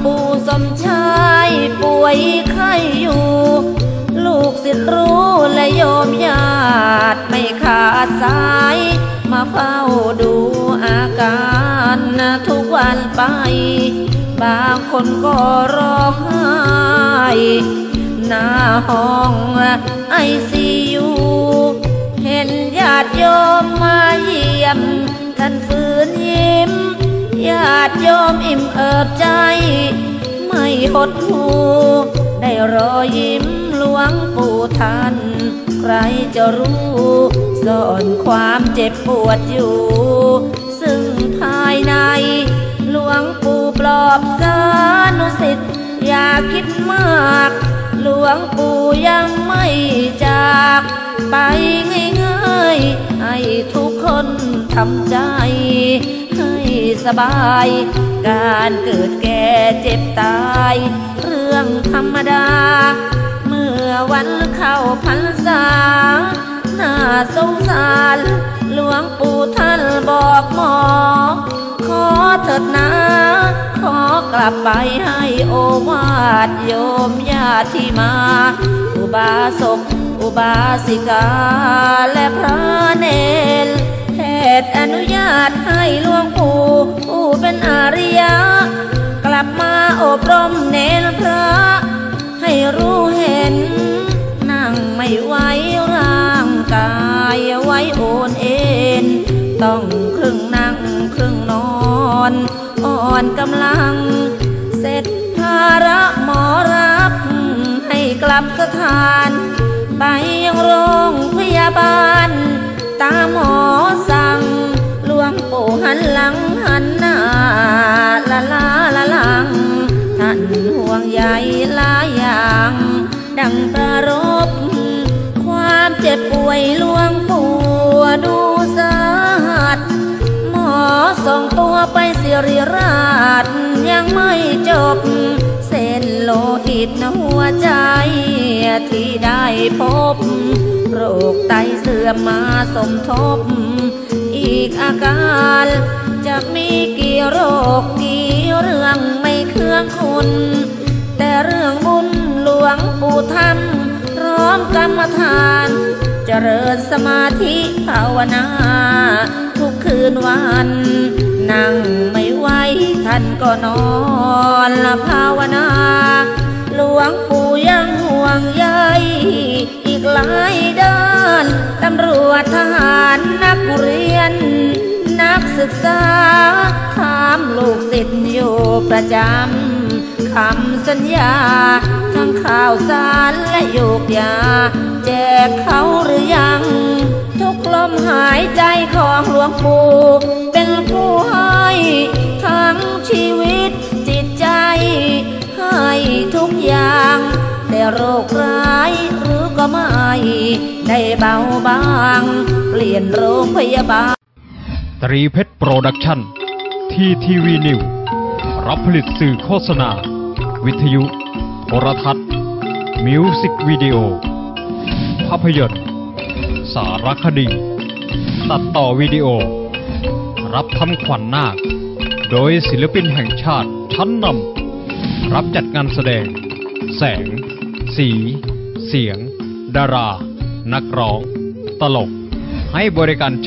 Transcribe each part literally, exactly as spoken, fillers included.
ปู่สมชายป่วยไข้อยู่ลูกศิษย์รู้และโยมญาติไม่ขาดสายมาเฝ้าดูอาการทุกวันไปบางคนก็ร้องไห้หน้าห้องไอซียูเห็นญาติโยมมาเยี่ยมท่านฝืนยิ้มญาติโยมอิ่มเอิบใจไม่หดหู่ได้รอยยิ้มหลวงปู่ท่านใครจะรู้ซ่อนความเจ็บปวดอยู่ซึ่งภายในหลวงปู่ปลอบสานุสิษย์อย่าคิดมากหลวงปู่ยังไม่จากไปง่ายๆให้ทุกคนทำใจให้สบายการเกิดแก่เจ็บตายเรื่องธรรมดาเมื่อวันเข้าพรรษาน่าสงสารหลวงปู่ท่านบอกหมอขอเถิดนะขอกลับไปให้โอวาทโยมญาติที่มาอุบาสกอุบาสิกาและพระเนรแพทย์อนุญาตให้หลวงปู่ผู้เป็นอริยะกลับมาอบรมเนรพระให้รู้เห็นนั่งไม่ไหวร่างกายไว้โอนเอ็นต้องครึ่งนั่งครึ่งนอนอ่อนกำลังเสร็จภาระหมอรับให้กลับสถานไปยังโรงพยาบาลตามหมอสั่งหลวงปู่หันหลังหันหน้าละลาละลังท่านห่วงใยหลายอย่างดังประรบความเจ็บป่วยหลวงปู่ดูสาหัสหมอส่งตัวไปสิริราชยังไม่จบเส้นโลหิตหัวใจที่ได้พบโรคไตเสื่อมมาสมทบอีกอาการจะมีกี่โรคกี่เรื่องไม่เครื่องคุณแต่เรื่องบุญหลวงปู่ทำพร้อมกรรมฐานเจริญสมาธิภาวนาทุกคืนวันนั่งไม่ไหวท่านก็นอนละภาวนาหลวงปู่ยังห่วงใยอีกหลายด้านตำรวจทหารนักเรียนนักศึกษาถามลูกศิษย์อยู่ประจำคำสัญญาทั้งข่าวสารและโยกยาแจกเขาหรือยังทุกลมหายใจของหลวงปู่เป็นผู้ให้ทั้งชีวิตจิตใจให้ทุกอย่างแต่โรคร้ายหรือก็ไม่ได้เบาบางเปลี่ยนโรงพยาบาลตรีเพชรโปรดักชั่นทีทีวีนิวรับผลิตสื่อโฆษณาวิทยุโทรทัศน์มิวสิกวิดีโอภาพยนตร์สารคดีตัดต่อวิดีโอรับทำขวัญนาคโดยศิลปินแห่งชาติชั้นนำรับจัดงานแสดงแสงสีเสียงดารานักร้องตลกให้บริการ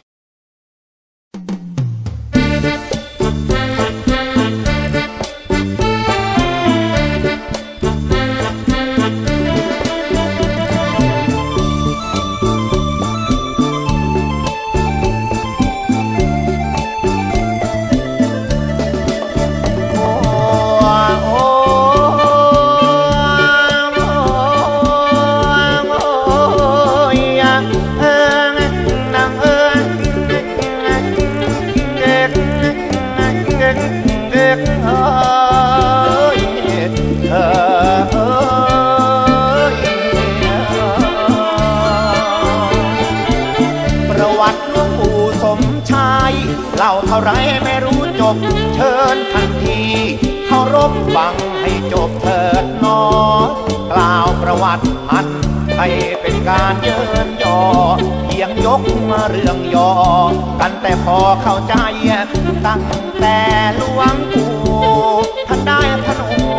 เล่าเท่าไรไม่รู้จบเชิญทันทีเคารพฟังให้จบเถิดหนอกล่าวประวัติท่านให้เป็นการเยินยอเพียงยกมาเรื่องย่อกันแต่พอเข้าใจตั้งแต่หลวงปู่ท่านได้พน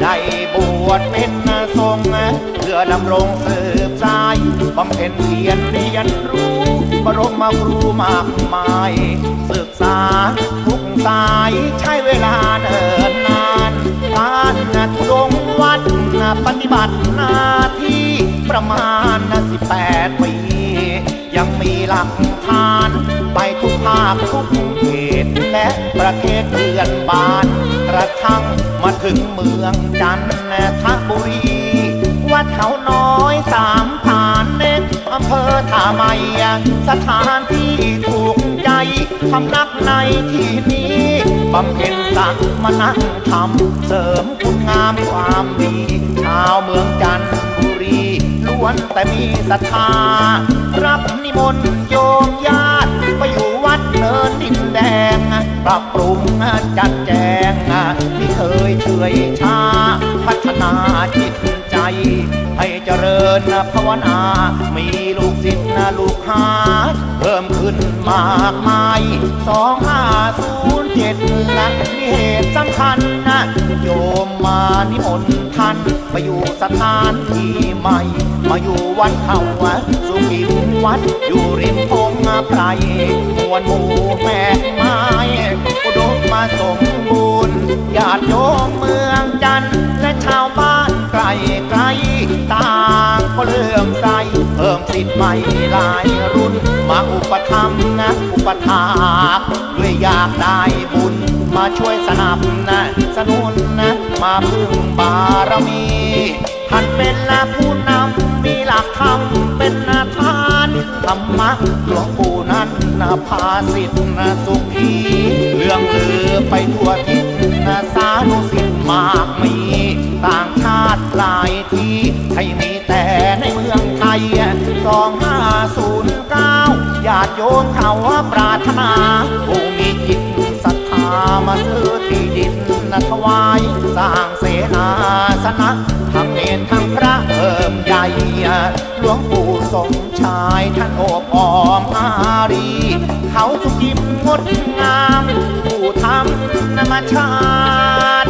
ได้บวชเป็นทรงเพื่อดำรงสืบสายบำเพ็ญเพียรเรียนรู้บรมครูมากมายศึกษาทุกสายใช้เวลาเนิ่นนานการทุดงวัดปฏิบัติหน้าที่ประมาณสิบแปดปียังมีหลักฐานไปทุกภาคทุกเขตและประเทศเพื่อนบ้านกระทั่งมาถึงเมืองจันทบุรีวัดเขาน้อยสามฐานเน็ตอำเภอท่าใหม่สถานที่ถูกใจพำนักในที่นี้บำเพ็ญศักดิ์มณธรรมเสริมคุณงามความดีชาวเมืองจันทบุรีล้วนแต่มีศรัทธารับนิมนต์โยมญาติไปอยู่วัดเนินดินแดงปรับปรุงจัดแจงที่เคยเฉื่อยชาพัฒนาจิตใจให้เจริญภาวนามีลูกศิษย์ลูกหาเพิ่มขึ้นมากมายสองห้าศูนย์เจ็ดและมีเหตุสำคัญนะโยมมานิมนต์ท่านมาอยู่สถานที่ใหม่มาอยู่วัดเขาสุขิมวัดอยู่ริมพงไพรมวลหมู่แม่ไม้อุดมมาสมบูรณ์ญาติโยมเมืองจันทร์และชาวบ้านไกลไกลต่างก็เลื่อมใสเพิ่มสิทธิ์ใหม่หลายรุ่นมาอุปถัมภ์นะอุปถากด้วยอยากได้บุญมาช่วยสนับนะสนุนนะมาพึ่งบารมีท่านเป็นผู้นำมีหลักธรรมเป็นทานธรรมะหลวงปู่นั้นพาสิทธิ์สุขีเรื่องลือไปทั่วทิศสาธุสิทธิ์มากมีต่างชาติหลายที่ให้มีแต่ในเมืองไทยสองห้าศูนย์เก้าญาติโยมเขาปรารถนาผู้มีจิตศรัทธามาซื้อที่ดินถวายสร้างเสนาสนะทั้งเนรทั้งพระเพิ่มใหญ่หลวงปู่สมชายท่านโอบอ้อมอารีเขาสุกิมงดงามผู้ทำนามชาติ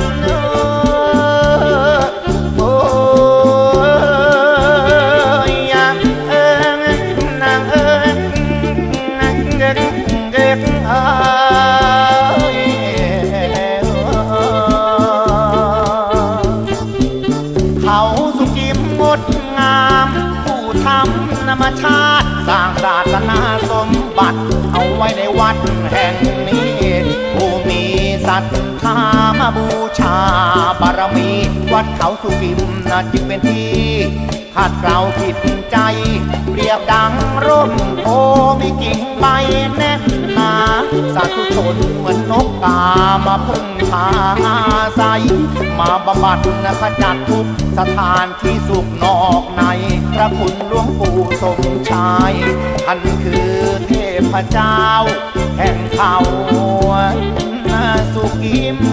โอ้ยเอิงนางเอิงนางเด็กเด็กเขาสุกิมงดงามผู้ทำนามชาติสร้างศาสนาสมบัติเอาไว้ในวัดแห่งนี้ผู้มีศรัทธามาบูชาบารมีวัดเขาสุกิมน่ะจึงเป็นที่ขัดเกลาจิตใจเปรียบดังร่มโพมีกิ่งใบแน่นหนาสาธุชนเหมือนนกกามาพึ่งพาอาศัยมาบำบัดขจัดทุกสถานที่สุขนอกในพระคุณหลวงปู่สมชายท่านคือเทพเจ้าแห่งเขาสุกิม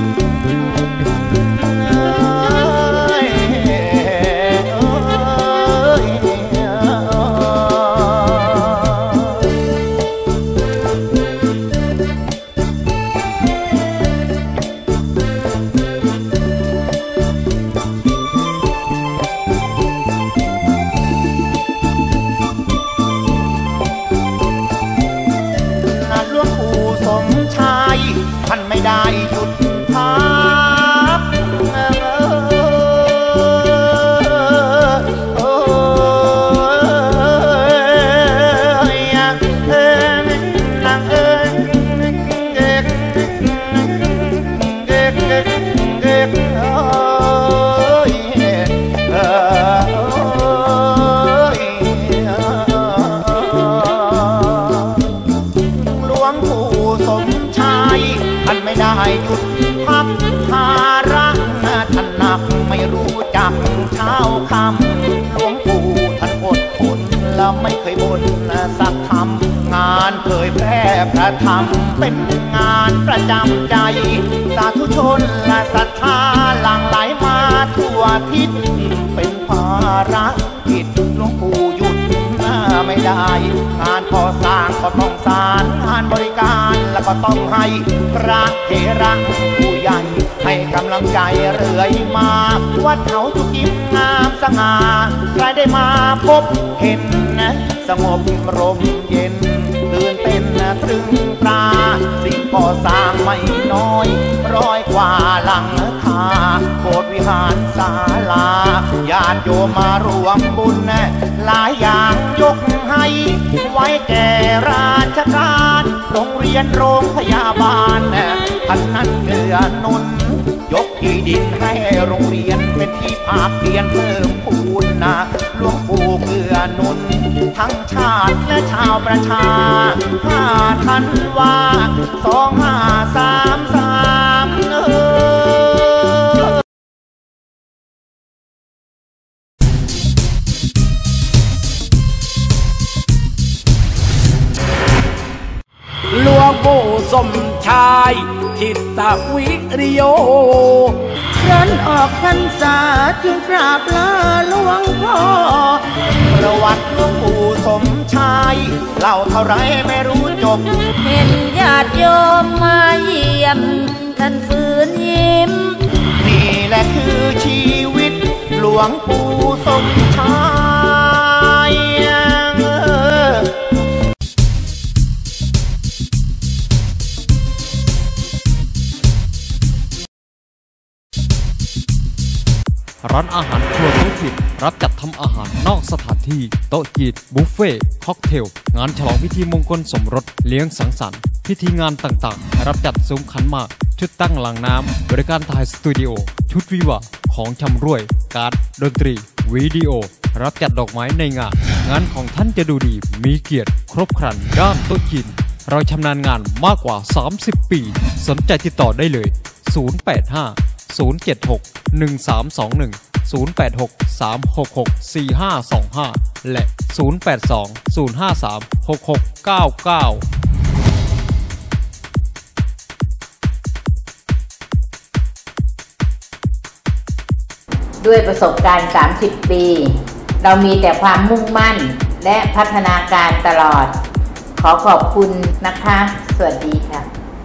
ท่านไม่ได้หยุดพักหลวงปู่สมชายท่านไม่ได้หยุดพักภาระท่านหนักไม่รู้จักเช้าคำหลวงปู่ท่านอดทนและไม่เคยบ่นสักคำงานเผยแพร่พระธรรมเป็นงานประจำใจสาธุชนและศรัทธาหลั่งไหลมาทั่วทิศเป็นภาระกิจหลวงปู่หยุดไม่ได้งานก่อสร้างก็ต้องสารงานบริการแล้วก็ต้องให้พระเถระผู้ใหญ่ให้ให้กำลังใจเรื่อยมาวัดเขาสุกิมงามสง่าใครได้มาพบเห็นนะสงบรมเย็นตื่นเต้นตรึงตราสิ่งก่อสร้างไม่น้อยร้อยกว่าหลังคาโบสถ์วิหารศาลาญาติโยมมารวมบุญหลายอย่างยกให้ไว้แก่ราชการโรงเรียนโรงพยาบาลท่านนั้นเกื้อหนุนยกที่ดินให้โรงเรียนเป็นที่ภาคเรียนเพิ่มพูนนะหลวงปู่เกื้อหนุนทั้งชาติและชาวประชาห้าธันวาสองห้าสามสามเออหลวงปู่สมชายทิตวิริโยครั้นออกพรรษาจึงกราบลาหลวงพ่อประวัติหลวงปู่สมชายเล่าเท่าไรไม่รู้จบเห็นญาติโยมมาเยี่ยมท่านฝืนยิ้มนี่แหละคือชีวิตหลวงปู่สมชายร้านอาหารครัวโต๊ะจีนรับจัดทำอาหารนอกสถานที่โต๊ะจีนบุฟเฟ่ค็อกเทลงานฉลองพิธีมงคลสมรสเลี้ยงสังสรรค์พิธีงานต่างๆรับจัดซุ้มขันหมากชุดตั้งหลังน้ำบริการถ่ายสตูดิโอชุดวิวาของชำร่วยการ์ดดนตรีวิดีโอรับจัดดอกไม้ในงานงานของท่านจะดูดีมีเกียรติครบครันด้านโต๊ะจีนเราชำนาญงานมากกว่าสามสิบปีสนใจติดต่อได้เลยศูนย์ แปด ห้า ศูนย์ เจ็ด หก หนึ่ง สาม สอง หนึ่ง ศูนย์ แปด หก สาม หก หก สี่ ห้า สอง ห้าและศูนย์ แปด สอง ศูนย์ ห้า สาม หก หก เก้า เก้าด้วยประสบการณ์สามสิบปีเรามีแต่ความมุ่งมั่นและพัฒนาการตลอดขอขอบคุณนะคะสวัสดีค่ะ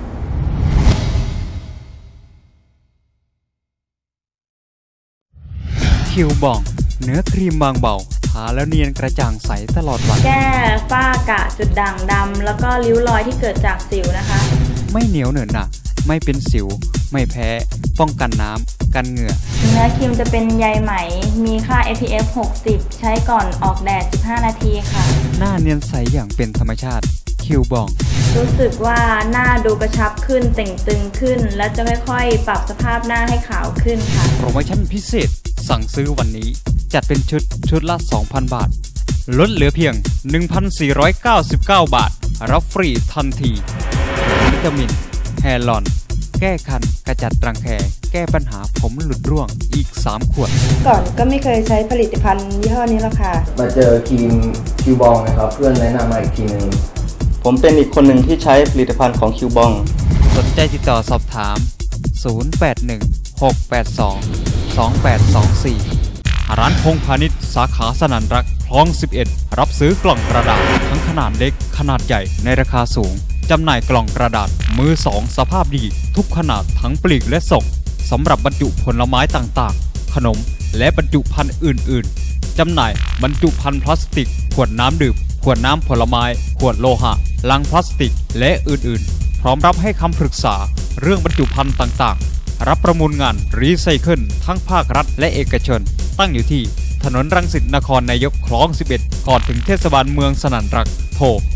คิวบองเนื้อครีมบางเบาทาแล้วเนียนกระจ่างใสตลอดวันแก้ฝ้ากระจุดด่างดำแล้วก็ริ้วรอยที่เกิดจากสิวนะคะไม่เหนียวเหนอะหนะไม่เป็นสิวไม่แพ้ป้องกันน้ำกันเหงื่อเนื้อครีมจะเป็นใยไหมมีค่า เอ พี เอฟ หกสิบใช้ก่อนออกแดดสิบห้านาทีค่ะหน้าเนียนใสอย่างเป็นธรรมชาติคิวบองรู้สึกว่าหน้าดูกระชับขึ้นเต่งตึงขึ้นและจะค่อยๆปรับสภาพหน้าให้ขาวขึ้นค่ะโปรโมชั่นพิเศษสั่งซื้อวันนี้จัดเป็นชุดชุดละ สองพัน บาทลดเหลือเพียง หนึ่งพันสี่ร้อยเก้าสิบเก้า บาทรับฟรีทันทีวิตามินแฮร์ลอนแก้คันกระจัดรังแคแก้ปัญหาผมหลุดร่วงอีกสามขวดก่อนก็ไม่เคยใช้ผลิตภัณฑ์ยี่ห้อนี้หรอกค่ะมาเจอครีมคิวบองนะครับเพื่อนแนะนำมาอีกทีนึงผมเป็นอีกคนหนึ่งที่ใช้ผลิตภัณฑ์ของคิวบองสนใจติดต่อสอบถามศูนย์ แปด หนึ่ง หก แปด สอง สอง แปด สอง สี่ร้านพงพาณิชย์สาขาสนันรักคลองสิบเอ็ดรับซื้อกล่องกระดาษทั้งขนาดเล็กขนาดใหญ่ในราคาสูงจำหน่ายกล่องกระดาษมือสองสภาพดีทุกขนาดทั้งปลีกและส่งสำหรับบรรจุผลไม้ต่างๆขนมและบรรจุภัณฑ์อื่นๆจำหน่ายบรรจุภัณฑ์พลาสติกขวดน้ำดื่มขวดน้ำผลไม้ขวดโลหะลังพลาสติกและอื่นๆพร้อมรับให้คำปรึกษาเรื่องบรรจุภัณฑ์ต่างๆรับประมูลงานรีไซเคิลทั้งภาครัฐและเอกชนตั้งอยู่ที่ถนนรังสิตนครนายกคลองสิบเอ็ดก่อนถึงเทศบาลเมืองสนันรักโทร